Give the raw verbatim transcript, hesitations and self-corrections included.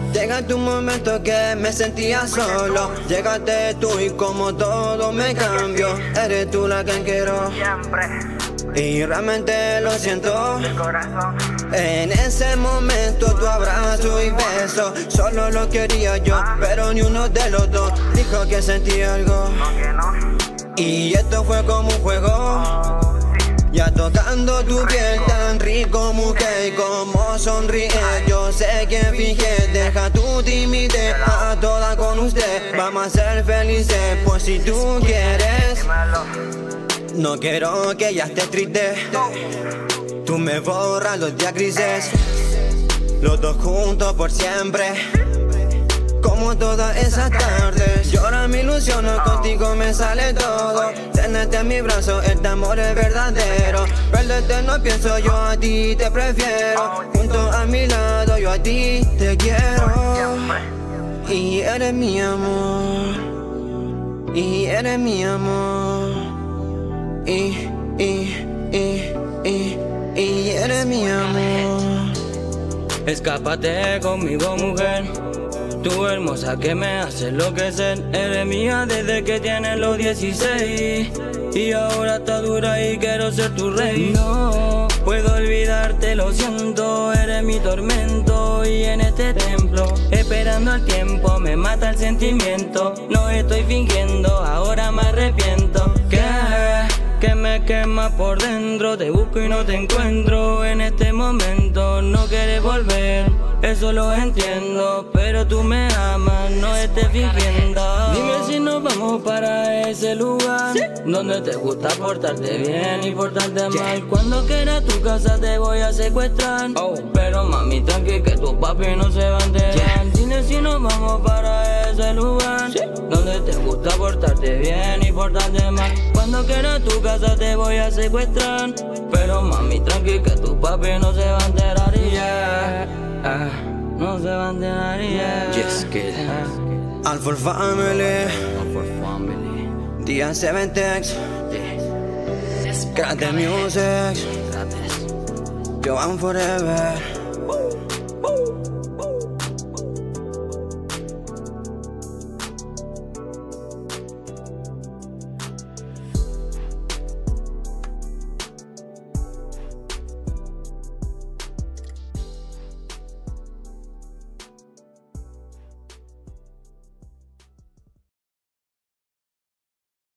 Llega tu momento que me sentía solo. Llegaste tú y como todo me cambió. Eres tú la que quiero siempre. Y realmente lo siento. El corazón. En ese momento tu abrazo y beso solo lo quería yo, pero ni uno de los dos dijo que sentía algo. No que no. Y esto fue como un juego. Oh, sí. Ya tocando tu piel tan rico, mujer, y como sonríe. Yo sé que finge, deja tu timidez a toda con usted. Vamos a ser felices, pues si tú quieres. Dímelo. No quiero que ya estés triste. Tú me borras los días grises. Los dos juntos por siempre. Como todas esas tardes. Llora mi ilusión, contigo me sale todo. Tenerte en mi brazo, este amor es verdadero. Perderte no pienso, yo a ti te prefiero. Junto a mi lado, yo a ti te quiero. Y eres mi amor. Y eres mi amor. Y, y, y, y, y eres mi amor. Escápate conmigo, mujer. Tú hermosa que me hace enloquecer. Eres mía desde que tienes los dieciséis. Y ahora está dura y quiero ser tu rey. No puedo olvidarte, lo siento. Eres mi tormento y en este templo esperando el tiempo me mata el sentimiento. No estoy fingiendo, ahora me arrepiento. ¿Qué? Que me quema por dentro, te busco y no te encuentro. En este momento no quieres volver, eso lo entiendo, pero tú me amas, no estés fingiendo. Dime si nos vamos para ese lugar, ¿sí?, donde te gusta portarte bien y portarte mal. Cuando quieras tu casa te voy a secuestrar, oh. Pero mami tranqui que tu papi no se va a enterar, yeah. Dime si nos vamos para ese lugar, ¿sí?, donde te gusta portarte bien y portarte mal. Cuando quieras tu casa te voy a secuestrar, pero mami tranqui que tu papi no se va a enterar, yeah. Ah, no se va a enterar, yeah. Just kidding. All for family. All for family. D N siete X. Yeah. Grande music. Gratis. Yo am forever.